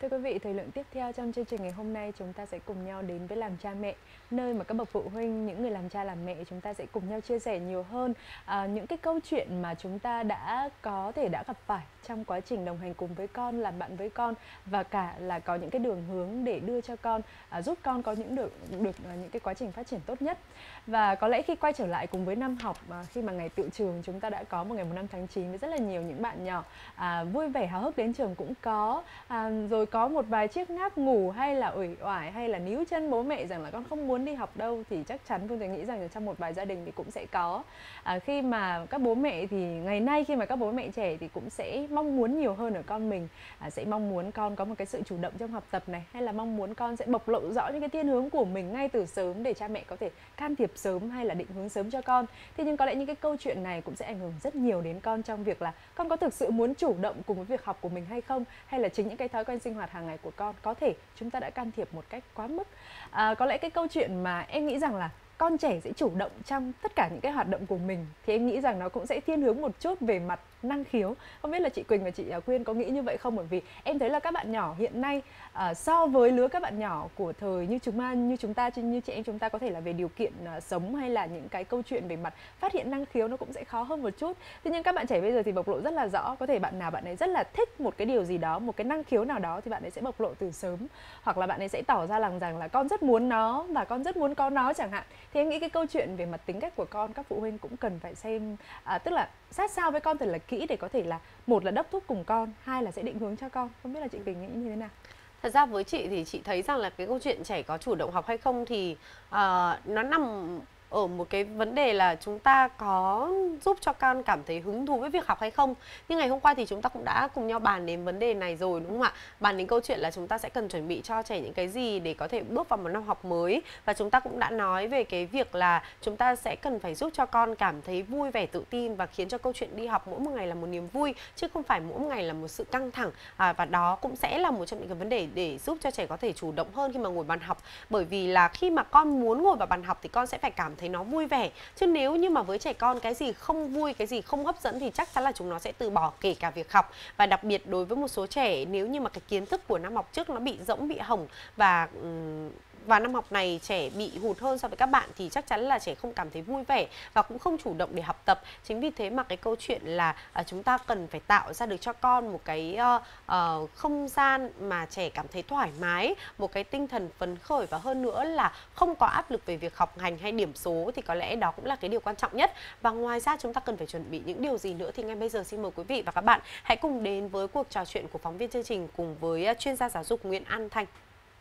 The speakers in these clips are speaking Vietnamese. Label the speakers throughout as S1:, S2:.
S1: Thưa quý vị, thời lượng tiếp theo trong chương trình ngày hôm nay chúng ta sẽ cùng nhau đến với Làm Cha Mẹ, nơi mà các bậc phụ huynh, những người làm cha làm mẹ chúng ta sẽ cùng nhau chia sẻ nhiều hơn những cái câu chuyện mà chúng ta có thể đã gặp phải trong quá trình đồng hành cùng với con, làm bạn với con, và cả là có những cái đường hướng để đưa cho con, giúp con có những những cái quá trình phát triển tốt nhất. Và có lẽ khi quay trở lại cùng với năm học, khi mà ngày tựu trường chúng ta đã có một ngày 5 tháng 9 với rất là nhiều những bạn nhỏ vui vẻ háo hức đến trường cũng có, rồi có một vài chiếc ngáp ngủ hay là uể oải hay là níu chân bố mẹ rằng là con không muốn đi học đâu, thì chắc chắn Phương Thùy nghĩ rằng là trong một vài gia đình thì cũng sẽ có. Khi mà các bố mẹ thì ngày nay khi mà các bố mẹ trẻ thì cũng sẽ mong muốn nhiều hơn ở con mình, sẽ mong muốn con có một cái sự chủ động trong học tập này, hay là mong muốn con sẽ bộc lộ rõ những cái thiên hướng của mình ngay từ sớm để cha mẹ có thể can thiệp sớm hay là định hướng sớm cho con. Thế nhưng có lẽ những cái câu chuyện này cũng sẽ ảnh hưởng rất nhiều đến con trong việc là con có thực sự muốn chủ động cùng với việc học của mình hay không, hay là chính những cái thói quen sinh hoạt hàng ngày của con có thể chúng ta đã can thiệp một cách quá mức. Có lẽ cái câu chuyện mà em nghĩ rằng là con trẻ sẽ chủ động trong tất cả những cái hoạt động của mình thì em nghĩ rằng nó cũng sẽ thiên hướng một chút về mặt năng khiếu. Không biết là chị Quỳnh và chị Quyên có nghĩ như vậy không? Bởi vì em thấy là các bạn nhỏ hiện nay so với lứa các bạn nhỏ của thời như chị em chúng ta có thể là về điều kiện sống hay là những cái câu chuyện về mặt phát hiện năng khiếu nó cũng sẽ khó hơn một chút. Thế nhưng các bạn trẻ bây giờ thì bộc lộ rất là rõ, có thể bạn nào bạn ấy rất là thích một cái điều gì đó, một cái năng khiếu nào đó thì bạn ấy sẽ bộc lộ từ sớm, hoặc là bạn ấy sẽ tỏ ra rằng là con rất muốn nó và con rất muốn có nó chẳng hạn. Thì em nghĩ cái câu chuyện về mặt tính cách của con, các phụ huynh cũng cần phải xem, tức là sát sao với con thật là kỹ để có thể là một là đốc thúc cùng con, hai là sẽ định hướng cho con. Không biết là chị Quỳnh nghĩ như thế nào?
S2: Thật ra với chị thì chị thấy rằng là cái câu chuyện trẻ có chủ động học hay không thì nó nằm ở một cái vấn đề là chúng ta có giúp cho con cảm thấy hứng thú với việc học hay không. Nhưng ngày hôm qua thì chúng ta cũng đã cùng nhau bàn đến vấn đề này rồi, đúng không ạ? Bàn đến câu chuyện là chúng ta sẽ cần chuẩn bị cho trẻ những cái gì để có thể bước vào một năm học mới. Và chúng ta cũng đã nói về cái việc là chúng ta sẽ cần phải giúp cho con cảm thấy vui vẻ, tự tin và khiến cho câu chuyện đi học mỗi một ngày là một niềm vui, chứ không phải mỗi một ngày là một sự căng thẳng. Và đó cũng sẽ là một trong những cái vấn đề để giúp cho trẻ có thể chủ động hơn khi mà ngồi bàn học. Bởi vì là khi mà con muốn ngồi vào bàn học thì con sẽ phải cảm thấy nó vui vẻ. Chứ nếu như mà với trẻ con cái gì không vui, cái gì không hấp dẫn thì chắc chắn là chúng nó sẽ từ bỏ kể cả việc học. Và đặc biệt đối với một số trẻ, nếu như mà cái kiến thức của năm học trước nó bị rỗng, bị hỏng và năm học này trẻ bị hụt hơn so với các bạn thì chắc chắn là trẻ không cảm thấy vui vẻ và cũng không chủ động để học tập. Chính vì thế mà cái câu chuyện là chúng ta cần phải tạo ra được cho con một cái không gian mà trẻ cảm thấy thoải mái, một cái tinh thần phấn khởi, và hơn nữa là không có áp lực về việc học hành hay điểm số, thì có lẽ đó cũng là cái điều quan trọng nhất. Và ngoài ra chúng ta cần phải chuẩn bị những điều gì nữa thì ngay bây giờ xin mời quý vị và các bạn hãy cùng đến với cuộc trò chuyện của phóng viên chương trình cùng với chuyên gia giáo dục Nguyễn An Thanh.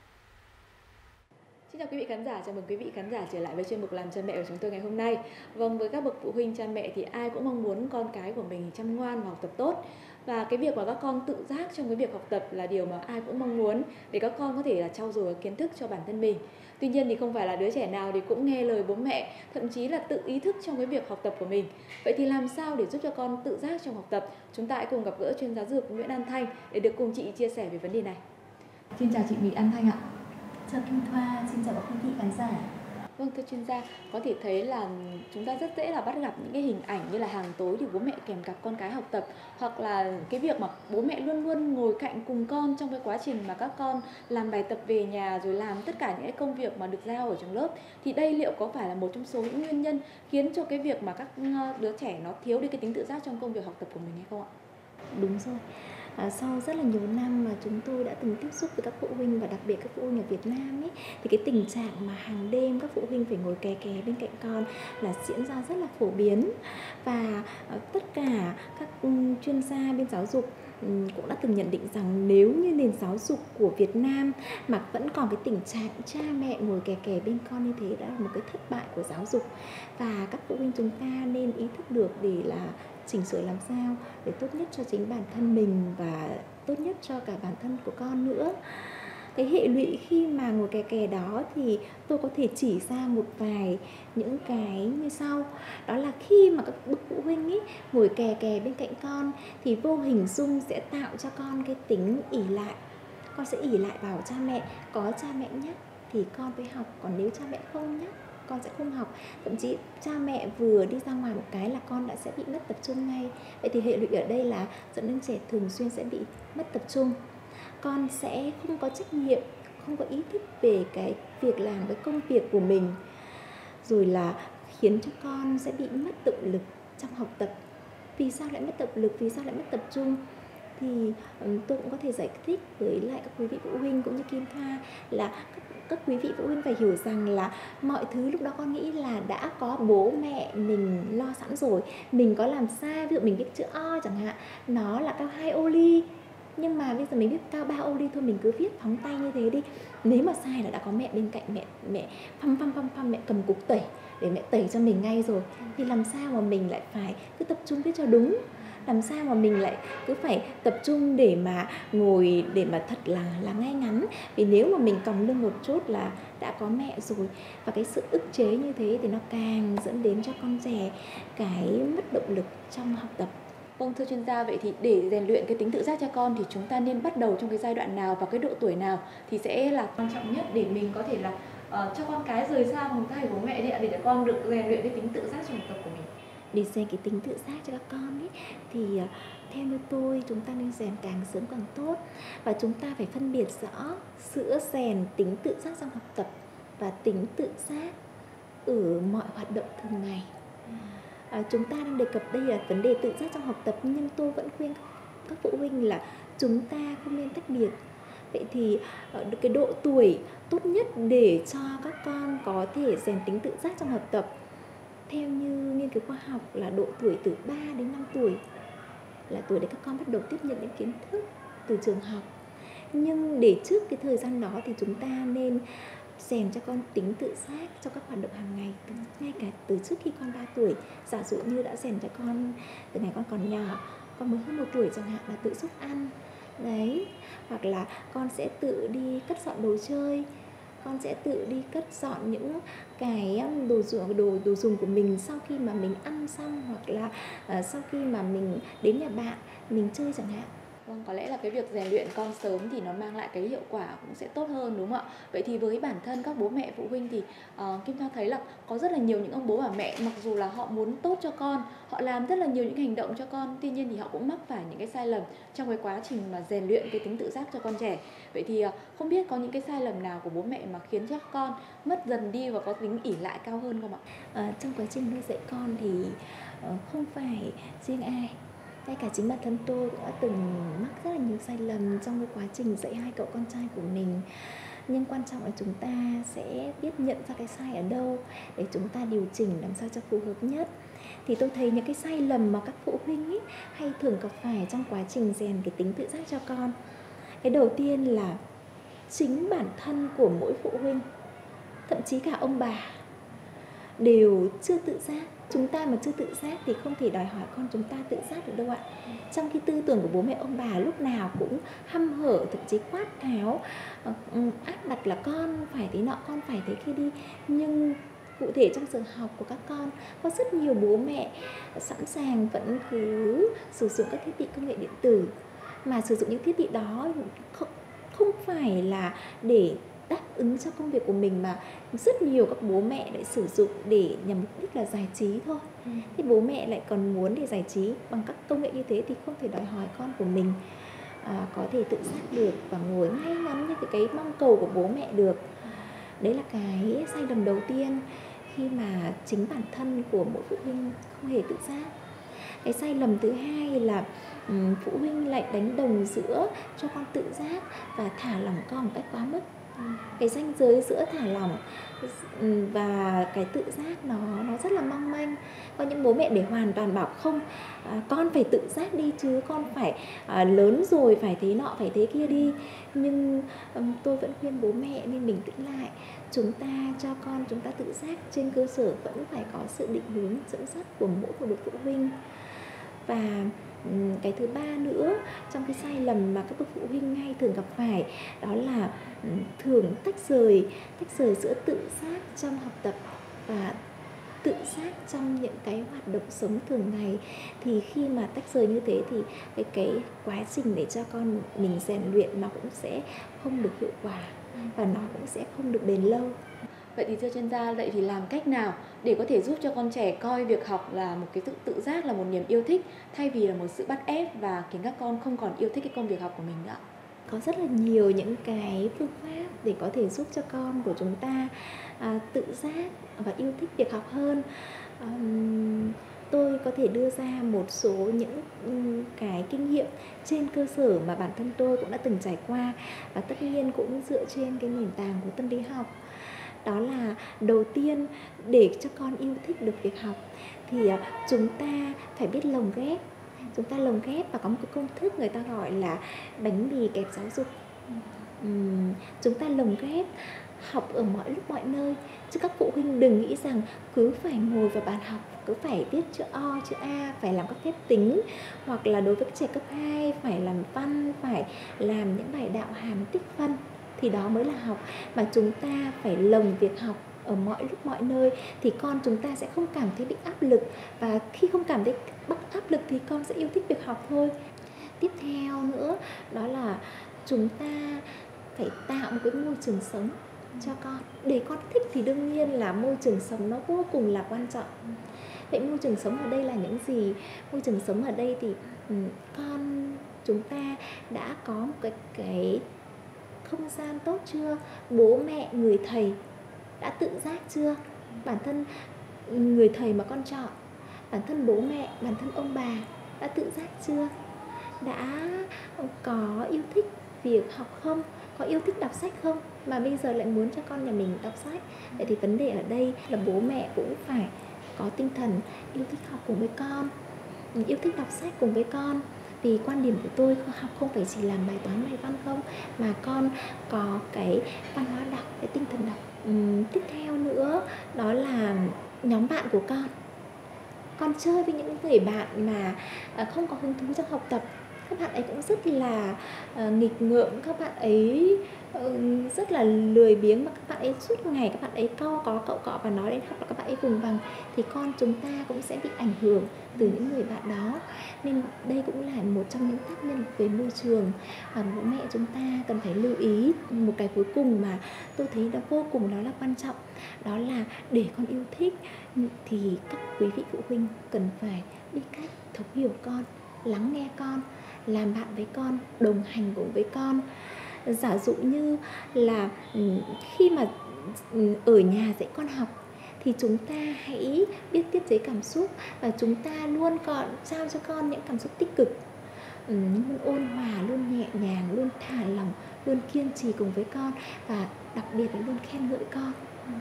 S3: Xin chào quý vị khán giả, chào mừng quý vị khán giả trở lại với chuyên mục Làm Cha Mẹ của chúng tôi ngày hôm nay. Vâng, với các bậc phụ huynh cha mẹ thì ai cũng mong muốn con cái của mình chăm ngoan và học tập tốt. Và cái việc mà các con tự giác trong cái việc học tập là điều mà ai cũng mong muốn để các con có thể là trau dồi kiến thức cho bản thân mình. Tuy nhiên thì không phải là đứa trẻ nào thì cũng nghe lời bố mẹ, thậm chí là tự ý thức trong cái việc học tập của mình. Vậy thì làm sao để giúp cho con tự giác trong học tập? Chúng ta hãy cùng gặp gỡ chuyên gia giáo dục Nguyễn An Thanh để được cùng chị chia sẻ về vấn đề này. Xin chào chị Nguyễn An Thanh ạ.
S4: Chào Kim Thoa, xin chào các quý vị khán giả.
S3: Vâng, thưa chuyên gia, có thể thấy là chúng ta rất dễ là bắt gặp những cái hình ảnh như là hàng tối thì bố mẹ kèm cặp con cái học tập, hoặc là cái việc mà bố mẹ luôn luôn ngồi cạnh cùng con trong cái quá trình mà các con làm bài tập về nhà rồi làm tất cả những cái công việc mà được giao ở trong lớp. Thì đây liệu có phải là một trong số những nguyên nhân khiến cho cái việc mà các đứa trẻ nó thiếu đi cái tính tự giác trong công việc học tập của mình hay không ạ?
S4: Đúng rồi. Sau rất là nhiều năm mà chúng tôi đã từng tiếp xúc với các phụ huynh và đặc biệt các phụ huynh ở Việt Nam ấy, thì cái tình trạng mà hàng đêm các phụ huynh phải ngồi kè kè bên cạnh con là diễn ra rất là phổ biến. Và tất cả các chuyên gia bên giáo dục cũng đã từng nhận định rằng nếu như nền giáo dục của Việt Nam mà vẫn còn cái tình trạng cha mẹ ngồi kè kè bên con như thế đã là một cái thất bại của giáo dục. Và các phụ huynh chúng ta nên ý thức được để là chỉnh sửa làm sao để tốt nhất cho chính bản thân mình và tốt nhất cho cả bản thân của con nữa. Cái hệ lụy khi mà ngồi kè kè đó thì tôi có thể chỉ ra một vài những cái như sau. Đó là khi mà các bậc phụ huynh ấy ngồi kè kè bên cạnh con thì vô hình dung sẽ tạo cho con cái tính ỷ lại. Con sẽ ỷ lại vào cha mẹ, có cha mẹ nhắc thì con phải học, còn nếu cha mẹ không nhắc con sẽ không học. Thậm chí cha mẹ vừa đi ra ngoài một cái là con đã sẽ bị mất tập trung ngay. Vậy thì hệ lụy ở đây là dẫn đến trẻ thường xuyên sẽ bị mất tập trung. con sẽ không có trách nhiệm, không có ý thức về cái việc làm cái công việc của mình, rồi là khiến cho con sẽ bị mất động lực trong học tập. Vì sao lại mất động lực, vì sao lại mất tập trung? Thì tôi cũng có thể giải thích với lại các quý vị phụ huynh cũng như Kim Thoa là các quý vị phụ huynh phải hiểu rằng là mọi thứ lúc đó con nghĩ là đã có bố mẹ mình lo sẵn rồi. Mình có làm sai, ví dụ mình viết chữ O chẳng hạn, nó là cao 2 ô ly, nhưng mà bây giờ mình viết cao 3 ô ly thôi, mình cứ viết phóng tay như thế đi. Nếu mà sai là đã có mẹ bên cạnh, mẹ phăm mẹ cầm cục tẩy để mẹ tẩy cho mình ngay rồi. Thì làm sao mà mình lại phải cứ tập trung viết cho đúng, làm sao mà mình lại cứ phải tập trung để mà ngồi để mà thật là ngay ngắn. Vì nếu mà mình còng lưng một chút là đã có mẹ rồi, và cái sự ức chế như thế thì nó càng dẫn đến cho con trẻ cái mất động lực trong học tập.
S3: Vâng, thưa chuyên gia, vậy thì để rèn luyện cái tính tự giác cho con thì chúng ta nên bắt đầu trong cái giai đoạn nào và cái độ tuổi nào thì sẽ là quan trọng nhất để mình có thể là cho con cái rời xa vòng tay của bố mẹ đấy ạ, để con được rèn luyện cái tính tự giác trong học tập của mình?
S4: Để rèn cái tính tự giác cho các con ấy, thì theo như tôi, chúng ta nên rèn càng sớm càng tốt. Và chúng ta phải phân biệt rõ giữa rèn tính tự giác trong học tập và tính tự giác ở mọi hoạt động thường ngày. Chúng ta đang đề cập đây là vấn đề tự giác trong học tập, nhưng tôi vẫn khuyên các phụ huynh là chúng ta không nên tách biệt. Vậy thì cái độ tuổi tốt nhất để cho các con có thể rèn tính tự giác trong học tập theo như nghiên cứu khoa học là độ tuổi từ 3 đến 5 tuổi, là tuổi để các con bắt đầu tiếp nhận những kiến thức từ trường học. Nhưng để trước cái thời gian đó thì chúng ta nên rèn cho con tính tự giác trong các hoạt động hàng ngày, ngay cả từ trước khi con 3 tuổi. Giả dụ như đã rèn cho con từ ngày con còn nhỏ, con mới hơn 1 tuổi chẳng hạn, là tự giúp ăn đấy, hoặc là con sẽ tự đi cất dọn đồ chơi, con sẽ tự đi cất dọn những cái đồ dùng của mình sau khi mà mình ăn xong, hoặc là sau khi mà mình đến nhà bạn mình chơi chẳng hạn.
S3: Vâng, có lẽ là cái việc rèn luyện con sớm thì nó mang lại cái hiệu quả cũng sẽ tốt hơn, đúng không ạ? Vậy thì với bản thân các bố mẹ phụ huynh thì Kim Thoa thấy là có rất là nhiều những ông bố bà mẹ, mặc dù là họ muốn tốt cho con, họ làm rất là nhiều những hành động cho con, tuy nhiên thì họ cũng mắc phải những cái sai lầm trong cái quá trình mà rèn luyện cái tính tự giác cho con trẻ. Vậy thì không biết có những cái sai lầm nào của bố mẹ mà khiến cho con mất dần đi và có tính ỷ lại cao hơn không ạ?
S4: Trong quá trình nuôi dạy con thì không phải riêng ai, ngay cả chính bản thân tôi cũng đã từng mắc rất là nhiều sai lầm trong cái quá trình dạy 2 cậu con trai của mình. Nhưng quan trọng là chúng ta sẽ biết nhận ra cái sai ở đâu để chúng ta điều chỉnh làm sao cho phù hợp nhất. Thì tôi thấy những cái sai lầm mà các phụ huynh ấy hay thường gặp phải trong quá trình rèn cái tính tự giác cho con. Cái đầu tiên là chính bản thân của mỗi phụ huynh, thậm chí cả ông bà, đều chưa tự giác. Chúng ta mà chưa tự giác thì không thể đòi hỏi con chúng ta tự giác được đâu ạ. Trong khi tư tưởng của bố mẹ ông bà lúc nào cũng hăm hở, thậm chí quát tháo, áp đặt là con phải thế nọ, con phải thế kia đi. Nhưng cụ thể trong giờ học của các con, có rất nhiều bố mẹ sẵn sàng vẫn cứ sử dụng các thiết bị công nghệ điện tử, mà sử dụng những thiết bị đó không phải là để đáp ứng cho công việc của mình, mà rất nhiều các bố mẹ lại sử dụng để nhằm mục đích là giải trí thôi. Thì bố mẹ lại còn muốn để giải trí bằng các công nghệ như thế thì không thể đòi hỏi con của mình có thể tự giác được và ngồi ngay ngắn như cái mong cầu của bố mẹ được. Đấy là cái sai lầm đầu tiên khi mà chính bản thân của mỗi phụ huynh không hề tự giác. Cái sai lầm thứ hai là phụ huynh lại đánh đồng giữa cho con tự giác và thả lỏng con một cách quá mức. Cái ranh giới giữa thả lỏng và cái tự giác nó rất là mong manh. Có những bố mẹ để hoàn toàn bảo không, con phải tự giác đi chứ, con phải lớn rồi phải thế nọ phải thế kia đi. Nhưng tôi vẫn khuyên bố mẹ nên bình tĩnh lại. Chúng ta cho con chúng ta tự giác trên cơ sở vẫn phải có sự định hướng dẫn dắt của mỗi một bậc phụ huynh. Và cái thứ ba nữa trong cái sai lầm mà các bậc phụ huynh hay thường gặp phải, đó là thường tách rời giữa tự giác trong học tập và tự giác trong những cái hoạt động sống thường ngày. Thì khi mà tách rời như thế thì cái quá trình để cho con mình rèn luyện nó cũng sẽ không được hiệu quả và nó cũng sẽ không được bền lâu.
S3: Vậy thì thưa chuyên gia, vậy thì làm cách nào để có thể giúp cho con trẻ coi việc học là một cái tự giác, là một niềm yêu thích, thay vì là một sự bắt ép và khiến các con không còn yêu thích cái công việc học của mình nữa?
S4: có rất là nhiều những cái phương pháp để có thể giúp cho con của chúng ta tự giác và yêu thích việc học hơn. Tôi có thể đưa ra một số những cái kinh nghiệm trên cơ sở mà bản thân tôi cũng đã từng trải qua, và tất nhiên cũng dựa trên cái nền tảng của tâm lý học. Đó là đầu tiên, để cho con yêu thích được việc học thì chúng ta phải biết lồng ghép. Chúng ta lồng ghép và có một cái công thức người ta gọi là bánh mì kẹp giáo dục. Chúng ta lồng ghép học ở mọi lúc mọi nơi, chứ các phụ huynh đừng nghĩ rằng cứ phải ngồi vào bàn học, cứ phải viết chữ O, chữ A, phải làm các phép tính, hoặc là đối với các trẻ cấp 2 phải làm văn, phải làm những bài đạo hàm tích phân thì đó mới là học. Mà chúng ta phải lồng việc học ở mọi lúc mọi nơi thì con chúng ta sẽ không cảm thấy bị áp lực, và khi không cảm thấy áp lực thì con sẽ yêu thích việc học thôi. Tiếp theo nữa đó là chúng ta phải tạo một cái môi trường sống cho con. Để con thích thì đương nhiên là môi trường sống nó vô cùng là quan trọng. Vậy môi trường sống ở đây là những gì? Môi trường sống ở đây thì con chúng ta đã có một cái không gian tốt chưa? Bố mẹ, người thầy đã tự giác chưa? Bản thân người thầy mà con chọn, bản thân bố mẹ, bản thân ông bà đã tự giác chưa? Đã có yêu thích việc học không? Có yêu thích đọc sách không? Mà bây giờ lại muốn cho con nhà mình đọc sách. Vậy thì vấn đề ở đây là bố mẹ cũng phải có tinh thần yêu thích học cùng với con, yêu thích đọc sách cùng với con. Vì quan điểm của tôi, học không phải chỉ làm bài toán bài văn không, mà con có cái văn hóa đọc, cái tinh thần đọc. Tiếp theo nữa đó là nhóm bạn của con. Con chơi với những người bạn mà không có hứng thú trong học tập. Các bạn ấy cũng rất là nghịch ngợm, các bạn ấy rất là lười biếng, mà các bạn ấy suốt ngày các bạn ấy cau cọ và nói đến học là các bạn ấy vùng vằng, thì con chúng ta cũng sẽ bị ảnh hưởng từ những người bạn đó. Nên đây cũng là một trong những tác nhân về môi trường mà bố mẹ chúng ta cần phải lưu ý. Một cái cuối cùng mà tôi thấy nó vô cùng đó là quan trọng, đó là để con yêu thích thì các quý vị phụ huynh cần phải biết cách thấu hiểu con, lắng nghe con, làm bạn với con, đồng hành cùng với con. Giả dụ như là khi mà ở nhà dạy con học thì chúng ta hãy biết tiết chế cảm xúc, và chúng ta luôn trao cho con những cảm xúc tích cực, luôn ôn hòa, luôn nhẹ nhàng, luôn thả lỏng, luôn kiên trì cùng với con, và đặc biệt là luôn khen ngợi con.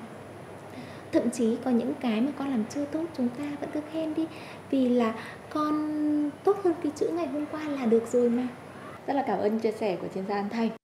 S4: Thậm chí có những cái mà con làm chưa tốt chúng ta vẫn cứ khen đi, vì là con tốt hơn cái chữ ngày hôm qua là được rồi mà.
S3: Rất là cảm ơn chia sẻ của chuyên gia An Thanh.